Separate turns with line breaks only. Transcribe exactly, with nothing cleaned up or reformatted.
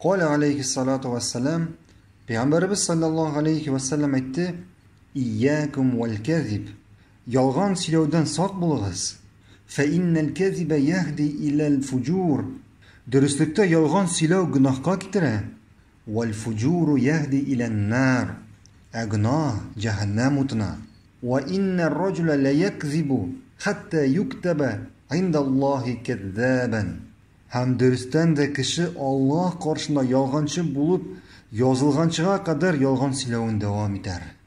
قال عليه الصلاة والسلام Peygamberimiz sallallahu aleyhi ve sellem aytdi: İyyakum vel kezib. Yalgan silövden sak bulunuz. Fe innel kezibe yahdi ilal fucur. Dürüstlükte yalgan silöv günahka gitire. Vel fucuru yahdi ilen nar. Günah cehennem utuna. Ve innel racule le yekzibu hatta yuktebe indallahi kezzaben. Hem dürüstten de kişi Allah karşısında yalgancı bulup yazılgançığa kadar yalgan silövün devam eder.